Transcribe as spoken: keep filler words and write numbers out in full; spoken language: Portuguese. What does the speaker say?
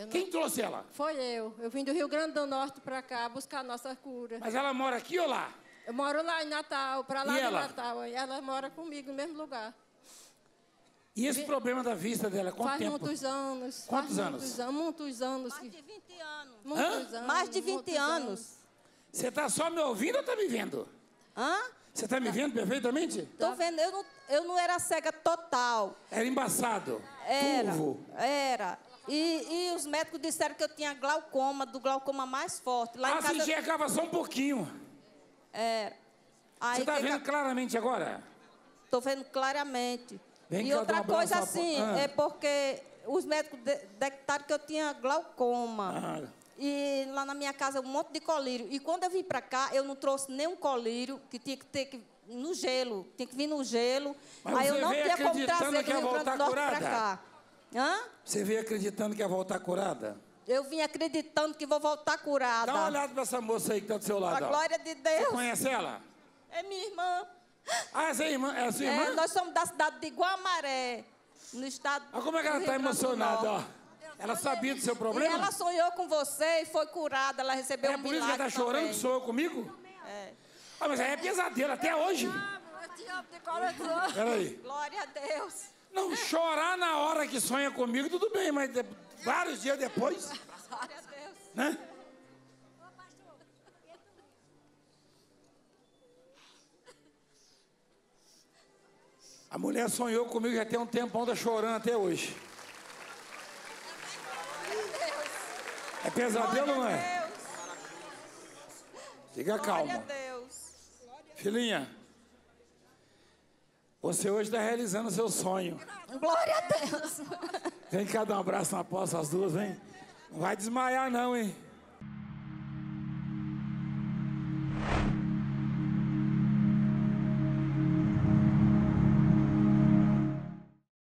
Não... Quem trouxe ela? Foi eu. Eu vim do Rio Grande do Norte para cá buscar a nossa cura. Mas ela mora aqui ou lá? Eu moro lá em Natal, para lá E de ela? Natal. E ela mora comigo no mesmo lugar. E esse problema da vista dela, quanto faz tempo? muitos anos. Quantos faz anos? Muitos anos, muitos anos. Mais de vinte anos. Muitos anos. Mais de vinte anos. Você está só me ouvindo ou está me vendo? Hã? Você está me vendo perfeitamente? Tô vendo, eu não, eu não era cega total. Era embaçado, Era, turvo. era. E, e os médicos disseram que eu tinha glaucoma, do glaucoma mais forte. Lá Ah, em você casa... enxergava só um pouquinho. Era. Aí, Você está que vendo que... claramente agora? Tô vendo claramente. Vem e cá, outra dá um abraço coisa à- assim, Ah. é porque os médicos de- detectaram que eu tinha glaucoma. Ah. E lá na minha casa um monte de colírio. E quando eu vim para cá, eu não trouxe nenhum colírio, que tinha que ter que no gelo, tinha que vir no gelo. Mas Aí você eu não veio tinha como acreditando trazer que do ia Rio Grande voltar do Norte para curada? cá. Hã? Você veio acreditando que ia voltar curada? Eu vim acreditando que vou voltar curada. Dá uma olhada para essa moça aí que está do seu A lado. ó. glória de Você Deus. conhece ela? É minha irmã. Ah, essa é, irmã, é a sua irmã? É, nós somos da cidade de Guamaré, no estado Olha como é que ela do está Rio Grande do emocionada, ó. Norte. Ela sabia do seu E problema? ela sonhou com você e foi curada, ela recebeu É um por isso que ela milagre está chorando também. que sonhou comigo? É. Ah, mas aí é pesadelo até hoje. Eu te amo de coração. Peraí. Glória a Deus. Não, chorar na hora que sonha comigo, tudo bem, mas de- vários dias depois, Glória a Deus. né? A mulher sonhou comigo já tem um tempão, tá chorando até hoje. É pesadelo ou não é? Deus. Fica Glória a calma. Deus. Filhinha, você hoje está realizando o seu sonho. Glória a Deus. Vem cá dar um abraço na poça, as duas, vem. Não vai desmaiar não, hein?